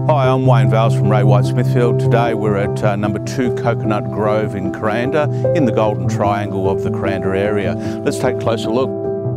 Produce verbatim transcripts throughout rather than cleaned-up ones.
Hi, I'm Wayne Vales from Ray White Smithfield. Today we're at uh, number two Coconut Grove in Kuranda, in the Golden Triangle of the Kuranda area. Let's take a closer look.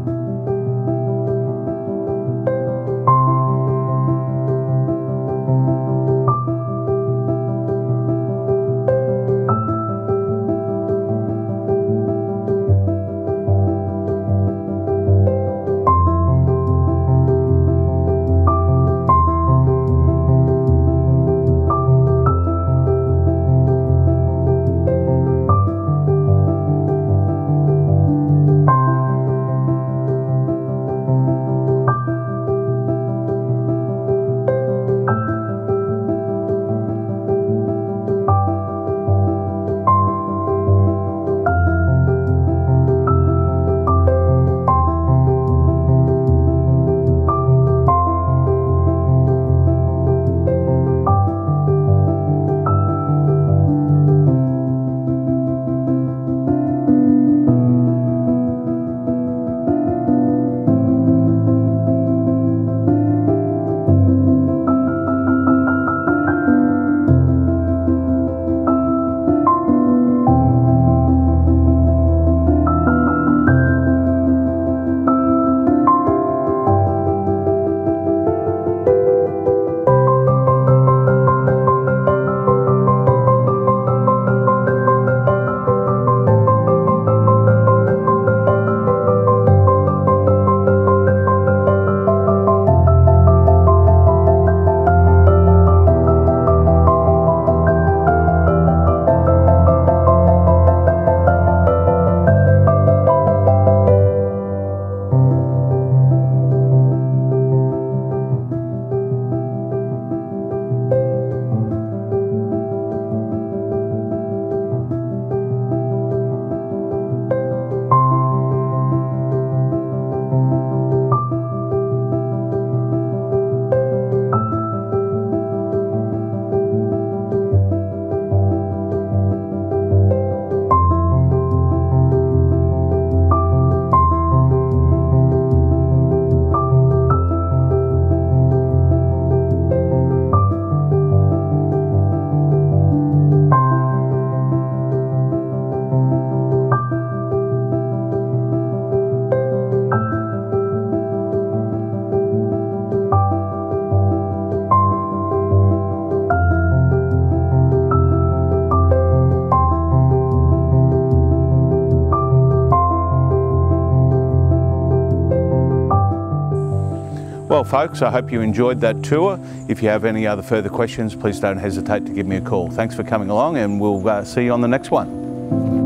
Well folks, I hope you enjoyed that tour. If you have any other further questions, please don't hesitate to give me a call. Thanks for coming along, and we'll uh, see you on the next one.